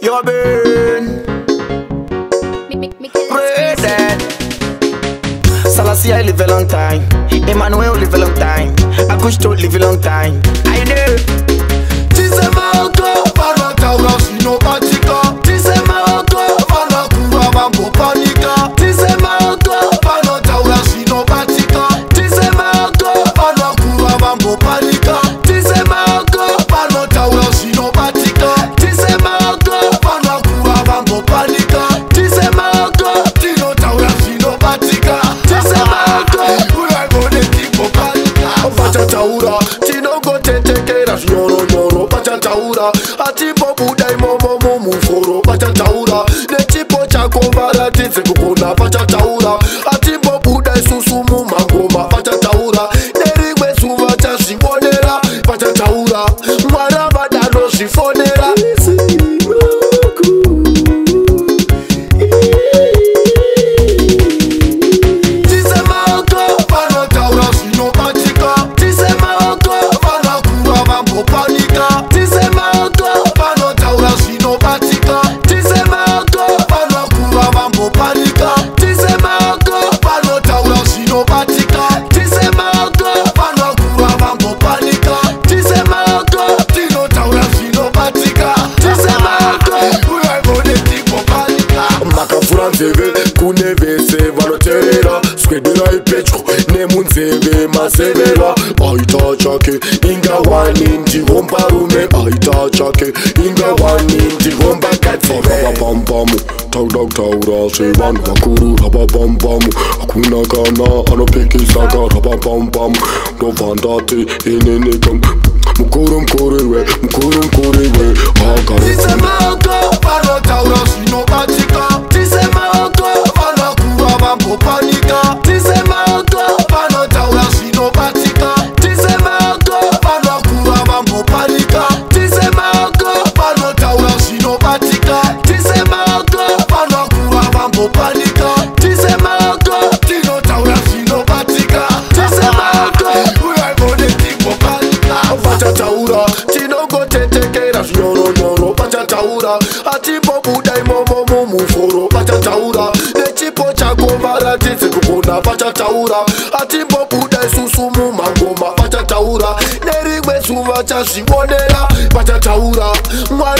You're burn. Pray that Selassie I live a long time. Emmanuel live a long time. Augusto live a long time. I know. Tisemauto Panataura Sinopatica. Tisemauto Panakura Mambo Panica. Tisemauto Panataura Sinopatica. Tisemauto Panakura Mambo Panica. Tisemauto Panataura Sinopatica. Tisemauto Panakura Mambo Panica. Tisemauto Tinotaura Sinopatica. Tisemauto Urago de Tipo Panica. Pachataura Tino go tetekera Nyoro nyoro Pachataura Atipo budai momo momu foro Pachataura Ne tipo chako varati Sekukuna Pachataura Atipo budai susumu mangoma Pachataura Nerigwe suva chashi bonera Pachataura Mwaraba dano shifonera Kunevese valoterera Skwedera ipecho Nemunzeve masevera Aita chake Inga wani ntigomba rume Aita chake Inga wani ntigomba katsi Rababampamu Taura Sevan wakuru Rababampamu Hakuna kana Anopekisaka Rababampamu Novandate Inenekam Mukurum kuriwe Tisemauto Panotaura Sinopatica. Tisemauto Panakura Mambo Panica. Tisemauto Panotaura Sinopatica. Tisemauto Panakura Mambo Panica. Tisemauto Panotaura Sinopatica. Tisemauto Panakura Mambo Panica. Tisemauto Tinotaura Sinopatica. Tisemauto Urago de Tipo Panica. Pachataura Tino go tetekera Nyoro nyoro Pachataura Atipo budai momo momu foro Pachataura Ne chipo chako varati Sekukuna Pachataura Atipo budai susumu mangoma Pachataura Nerigwe suva chashi bonera Pachataura